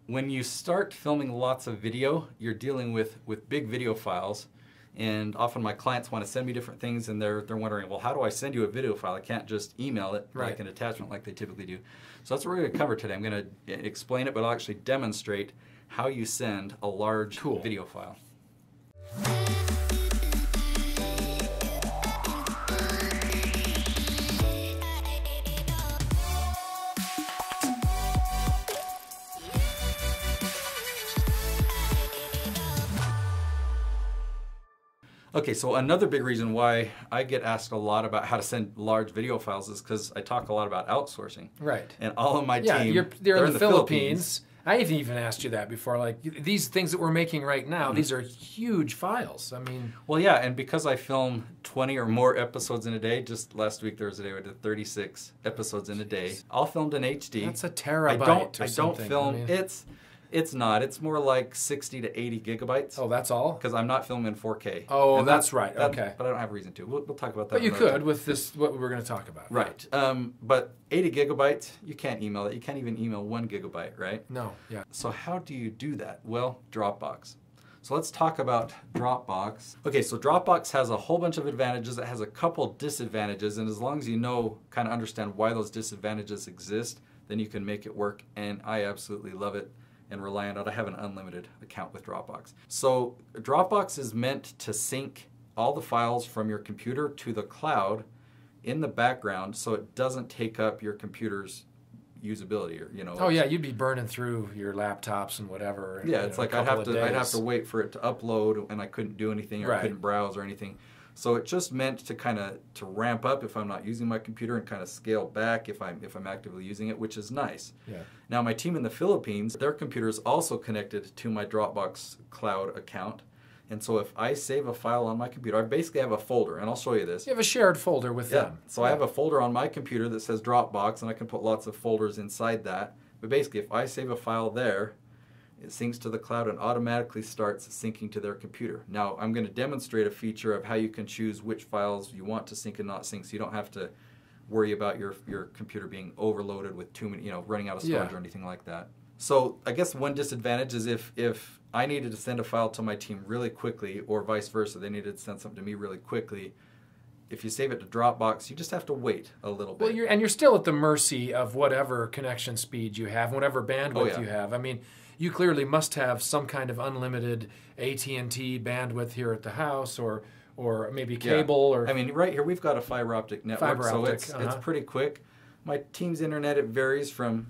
when you start filming lots of video, you're dealing with big video files. And often my clients want to send me different things, and they're wondering, well, how do I send you a video file? I can't just email it like an attachment like they typically do. So that's what we're going to cover today. I'm going to explain it, but I'll actually demonstrate how you send a large video file. Okay, so another big reason why I get asked a lot about how to send large video files is because I talk a lot about outsourcing. Right. And all of my team, they're in the Philippines. I've even asked you that before. Like these things that we're making right now, these are huge files. I mean, well, yeah, and because I film 20 or more episodes in a day, just last week Thursday I did 36 episodes in a day, all filmed in HD. That's a terabyte. I don't film. I mean, it's not. It's more like 60 to 80 gigabytes. Oh, that's all? Because I'm not filming in 4K. Oh, and that's right. Okay. But I don't have a reason to. We'll talk about that. But you could with this, what we're going to talk about. Right. But 80 gigabytes, you can't email it. You can't even email 1 gigabyte, right? No. Yeah. So how do you do that? Well, Dropbox. So let's talk about Dropbox. Okay, so Dropbox has a whole bunch of advantages. It has a couple disadvantages, and as long as you know, kind of understand why those disadvantages exist, then you can make it work, and I absolutely love it and rely on it. I have an unlimited account with Dropbox. So Dropbox is meant to sync all the files from your computer to the cloud in the background so it doesn't take up your computer's usability, or Oh yeah, you'd be burning through your laptops and whatever. Yeah, it's like I'd have to wait for it to upload, and I couldn't do anything, or I couldn't browse or anything. So it just meant to kind of ramp up if I'm not using my computer, and kind of scale back if I'm actively using it, which is nice. Yeah. Now my team in the Philippines, their computer is also connected to my Dropbox cloud account, and so if I save a file on my computer, I basically have a folder, and I'll show you this. You have a shared folder with them. So I have a folder on my computer that says Dropbox, and I can put lots of folders inside that. But basically, if I save a file there, it syncs to the cloud and automatically starts syncing to their computer. Now, I'm going to demonstrate a feature of how you can choose which files you want to sync and not sync, so you don't have to worry about your computer being overloaded with too many, running out of storage or anything like that. So I guess one disadvantage is if I needed to send a file to my team really quickly, or vice versa, they needed to send something to me really quickly, if you save it to Dropbox, you just have to wait a little bit. Well, you're still at the mercy of whatever connection speed you have, whatever bandwidth you have. I mean, you clearly must have some kind of unlimited AT&T bandwidth here at the house, or maybe cable. Or I mean, right here we've got a fiber optic network, so it's pretty quick. My team's internet, it varies from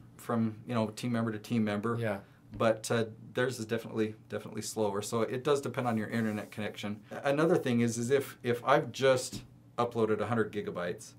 team member to team member. Yeah. But theirs is definitely slower, so it does depend on your internet connection. Another thing is if I've just uploaded 100 gigabytes,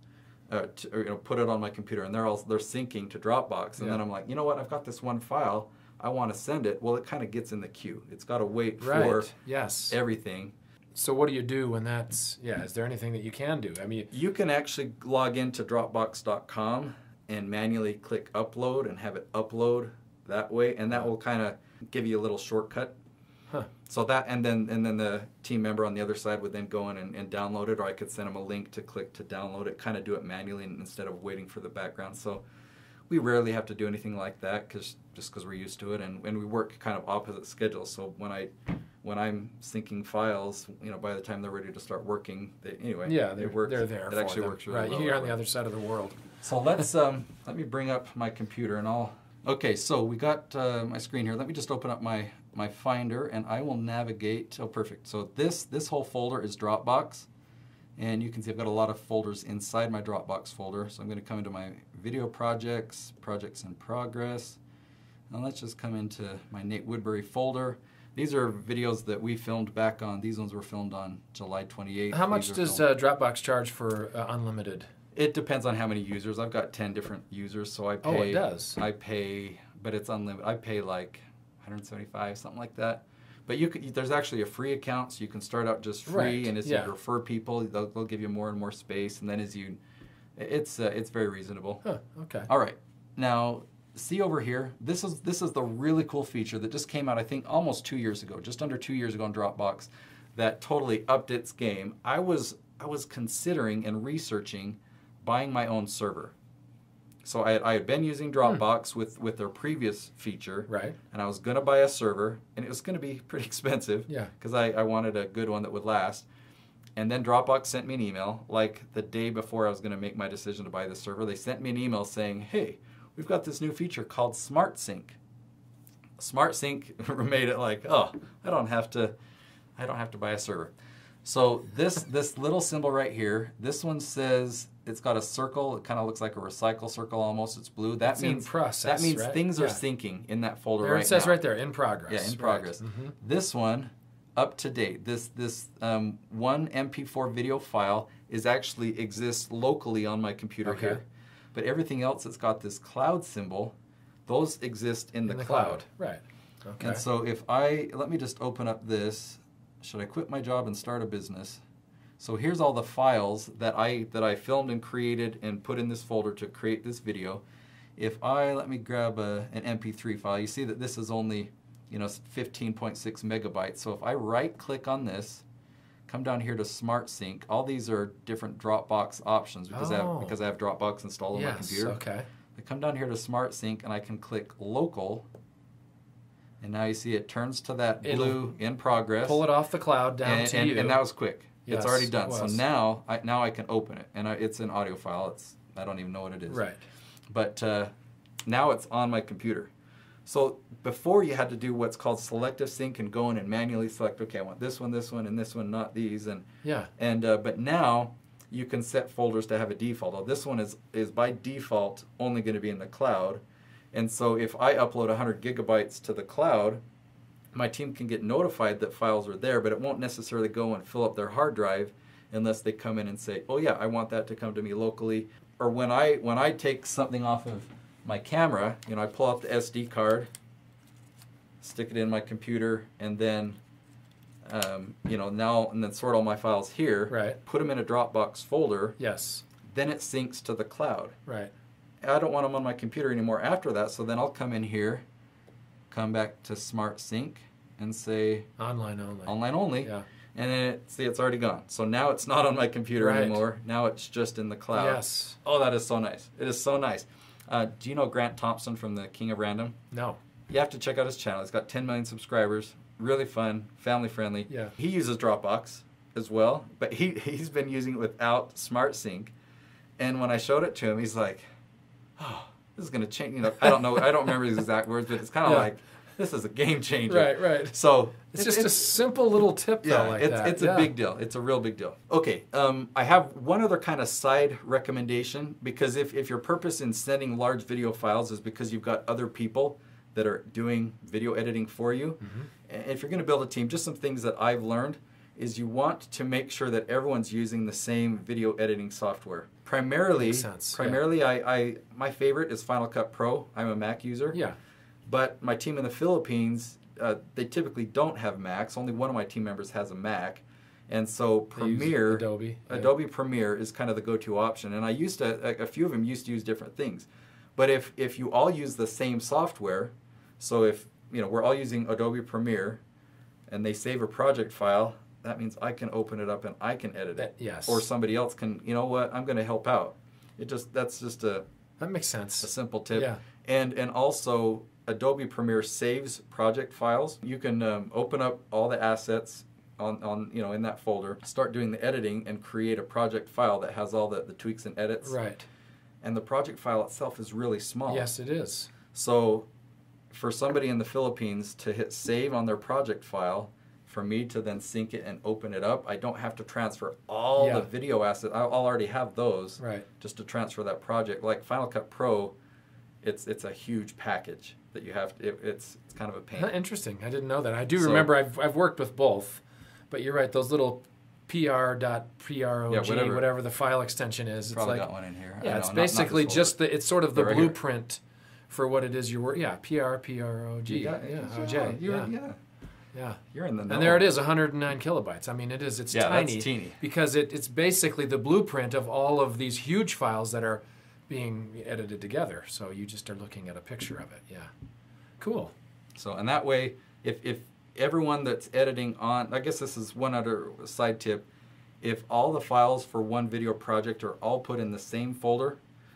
put it on my computer, and they're syncing to Dropbox, and then I'm like, you know what? I've got this one file. I want to send it. Well, it kind of gets in the queue. It's got to wait for everything. So what do you do when that's, is there anything that you can do? I mean, you can actually log into Dropbox.com and manually click upload and have it upload that way, and that will kind of give you a little shortcut. Huh. So that, and then the team member on the other side would then go in and download it, or I could send them a link to click to download it, kind of do it manually instead of waiting for the background. So we rarely have to do anything like that just because we're used to it, and we work kind of opposite schedules. So when I'm syncing files, by the time they're ready to start working, they work. They're there. It actually works really well. You're on the other side of the world. So let's let me bring up my computer, and okay, so we got my screen here. Let me just open up my Finder, and I will navigate. Oh, perfect. So this whole folder is Dropbox, and you can see I've got a lot of folders inside my Dropbox folder. So I'm going to come into my video projects in progress, and let's just come into my Nate Woodbury folder. These are videos that we filmed back on. These ones were filmed on July 28th. How much does Dropbox charge for unlimited? It depends on how many users. I've got 10 different users, so I pay. Oh, it does. I pay, but it's unlimited. I pay like $175, something like that. But there's actually a free account, so you can start out just free, and as you refer people, they'll give you more and more space, and then it's very reasonable. Huh, okay. All right, now see over here. This is the really cool feature that just came out, I think, almost 2 years ago, just under 2 years ago on Dropbox, that totally upped its game. I was considering and researching buying my own server. So I had been using Dropbox with their previous feature. Right. And I was going to buy a server, and it was going to be pretty expensive. Yeah. Because I wanted a good one that would last. And then Dropbox sent me an email, like the day before I was going to make my decision to buy the server. They sent me an email saying, hey, we've got this new feature called Smart Sync. Smart Sync made it like, oh, I don't have to buy a server. So this little symbol right here, this one says it's got a circle. It kind of looks like a recycle circle almost. It's blue. That means in process. That means right? things are syncing in that folder there right now. It says right there, in progress. Yeah, in progress. Mm-hmm. This one, up to date. This one MP4 video file actually exists locally on my computer here, but everything else that's got this cloud symbol, those exist in the cloud. Right. Okay. And so if let me just open up this. Should I quit my job and start a business? So here's all the files that I filmed and created and put in this folder to create this video. Let me grab an MP3 file. You see that this is only 15.6 megabytes. So if I right click on this, come down here to Smart Sync, all these are different Dropbox options because I have Dropbox installed on my computer. Okay. I come down here to Smart Sync and I can click local. And now you see it turns to that blue in progress. Pull it off the cloud down to you. And that was quick. Yes, it's already done. it was. So now I can open it. And it's an audio file. I don't even know what it is. Right. But now it's on my computer. So before you had to do what's called selective sync and go in and manually select, okay, I want this one, and this one, not these. But now you can set folders to have a default. Well, this one is by default only going to be in the cloud. And so if I upload 100 gigabytes to the cloud, my team can get notified that files are there, but it won't necessarily go and fill up their hard drive unless they come in and say, oh yeah, I want that to come to me locally. Or when I take something off of my camera, I pull out the SD card, stick it in my computer, and then and then sort all my files here, right. Put them in a Dropbox folder. Yes. Then it syncs to the cloud. Right. I don't want them on my computer anymore after that, so then I'll come in here, come back to Smart Sync, and say online only. Online only. Yeah. And then it's already gone. So now it's not on my computer anymore. Now it's just in the cloud. Yes. Oh, that is so nice. It is so nice. Do you know Grant Thompson from the King of Random? No. You have to check out his channel. He's got 10 million subscribers. Really fun, family friendly. Yeah. He uses Dropbox as well, but he's been using it without Smart Sync. And when I showed it to him, he's like, oh, this is going to change. I don't know. I don't remember his exact words, but it's kind of like, this is a game changer. Right. So it's just a simple little tip, though, like that. It's a big deal. It's a real big deal. Okay, I have one other kind of side recommendation, because if your purpose in sending large video files is because you've got other people that are doing video editing for you, and if you're going to build a team, just some things that I've learned is you want to make sure that everyone's using the same video editing software. Primarily, my favorite is Final Cut Pro. I'm a Mac user. Yeah. But my team in the Philippines, they typically don't have Macs. Only one of my team members has a Mac. And so Premiere, Adobe Premiere is kind of the go-to option. And a few of them used to use different things. But if you all use the same software, so if we're all using Adobe Premiere and they save a project file, that means I can open it up and I can edit it. Yes. Or somebody else can, I'm going to help out. That makes sense. A simple tip. Yeah. And also Adobe Premiere saves project files. You can open up all the assets on in that folder, start doing the editing, and create a project file that has all the tweaks and edits. Right. And the project file itself is really small. Yes, it is. So for somebody in the Philippines to hit save on their project file, for me to then sync it and open it up, I don't have to transfer all the video assets. I'll already have those. Right. Just to transfer that project. Like Final Cut Pro, it's a huch package that you have to, it's kind of a pain. Interesting. I didn't know that. I do remember I've worked with both, but you're right, those little PR.prog, whatever the file extension is. Probably got one in here. Yeah, it's basically just it's sort of the blueprint for what it is you're working. Yeah, PROG. Yeah. You're in the know. And there it is, 109 kilobytes. I mean, it's tiny. That's teeny. Because it's basically the blueprint of all of these huge files that are being edited together. So you just are looking at a picture of it. Yeah. Cool. So, and that way, if everyone that's editing on, I guess this is one other side tip, if all the files for one video project are all put in the same folder,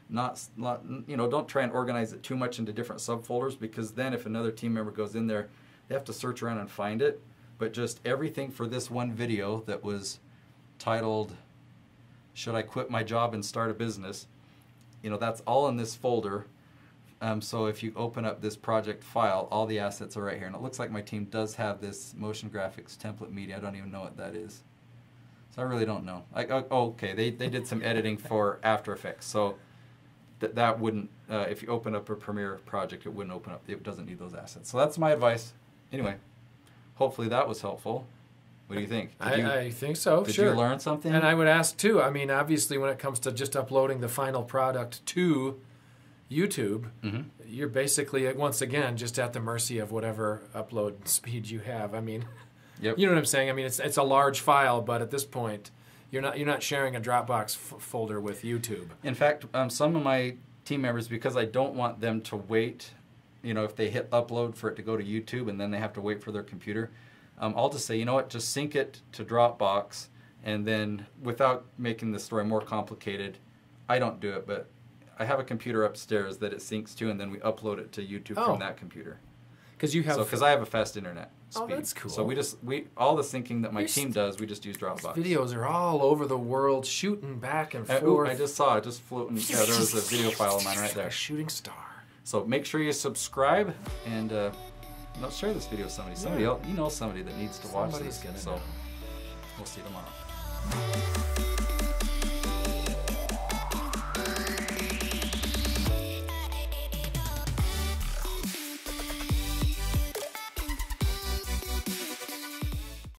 don't try and organize it too much into different subfolders, because then if another team member goes in there, they have to search around and find it. But just everything for this one video that was titled, "Should I Quit My Job and Start a Business?" That's all in this folder. So if you open up this project file, all the assets are right here. And it looks like my team does have this motion graphics template media. I don't even know what that is. So I really don't know. Okay, they did some editing for After Effects. So that wouldn't, if you open up a Premiere project, it wouldn't open up. It doesn't need those assets. So that's my advice. Anyway, hopefully that was helpful. What do you think? I think so, did sure. Did you learn something? And I would ask, too, I mean, obviously when it comes to just uploading the final product to YouTube, you're basically, once again, just at the mercy of whatever upload speed you have. I mean, you know what I'm saying? I mean, it's a large file, but at this point, you're not sharing a Dropbox folder with YouTube. In fact, some of my team members, because I don't want them to wait, if they hit upload for it to go to YouTube and then they have to wait for their computer, I'll just say, you know what, just sync it to Dropbox, and then without making the story more complicated, I don't do it, but I have a computer upstairs that it syncs to, and then we upload it to YouTube from that computer. Because I have a fast internet speed. Oh, that's cool. So we all the syncing that my team does, we just use Dropbox. Videos are all over the world, shooting back and forth. I just saw it, just floating. Yeah, there was a video file of mine right there. A shooting star. So make sure you subscribe and share this video with somebody. Somebody else, somebody that needs to watch this. So we'll see you tomorrow.